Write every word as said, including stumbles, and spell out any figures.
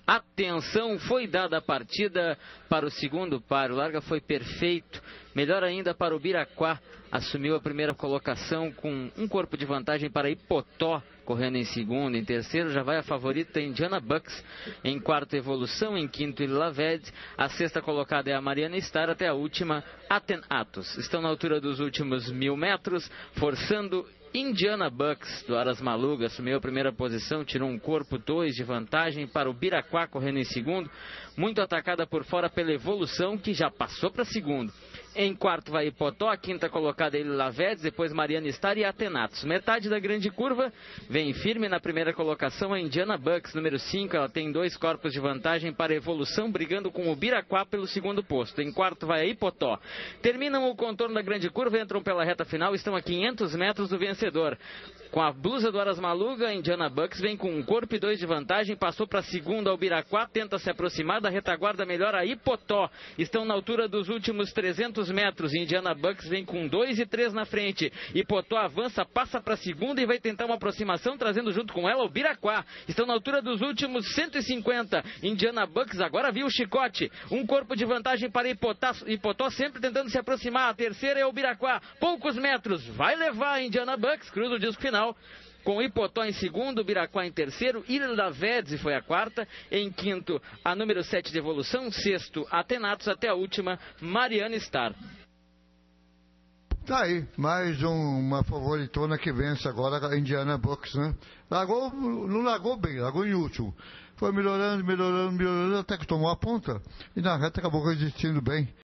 Atenção, foi dada a partida para o segundo par. O larga foi perfeito. Melhor ainda para o Biraquá. Assumiu a primeira colocação com um corpo de vantagem para Ipotó, correndo em segundo. Em terceiro já vai a favorita Indiana Bucks. Em quarto, Evolução. Em quinto, Ilaved. A sexta colocada é a Mariana Star. Até a última, Aten Atos. Estão na altura dos últimos mil metros, forçando Indiana Bucks, do Aras Maluga, assumiu a primeira posição, tirou um corpo, dois de vantagem para o Biraquá, correndo em segundo, muito atacada por fora pela Evolução, que já passou para segundo. Em quarto vai Ipotó, a quinta colocada é Ilavedes, depois Mariana Star e Atenatos. Metade da grande curva, vem firme na primeira colocação a Indiana Bucks, número cinco, ela tem dois corpos de vantagem para a Evolução, brigando com o Biraquá pelo segundo posto. Em quarto vai a Ipotó. Terminam o contorno da grande curva, entram pela reta final, estão a quinhentos metros do vencedor. Com a blusa do Aras Maluga, a Indiana Bucks vem com um corpo e dois de vantagem, passou para a segunda ao Biraquá, tenta se aproximar da retaguarda melhor a Ipotó. Estão na altura dos últimos trezentos metros, Indiana Bucks vem com dois e três na frente. Ipotó avança, passa para a segunda e vai tentar uma aproximação, trazendo junto com ela o Biraquá. Estão na altura dos últimos cento e cinquenta. Indiana Bucks agora viu o chicote. Um corpo de vantagem para Ipotó, Ipotó sempre tentando se aproximar. A terceira é o Biraquá. Poucos metros. Vai levar a Indiana Bucks, cruza o disco final. Com Ipotó em segundo, Biraquá em terceiro, Ilavedes foi a quarta, em quinto a número sete de Evolução, sexto Atenatos, até a última Mariana Star. Tá aí, mais um, uma favoritona que vence agora a Indiana Bucks, né? Largou, não largou bem, largou em último. Foi melhorando, melhorando, melhorando, até que tomou a ponta e na reta acabou resistindo bem.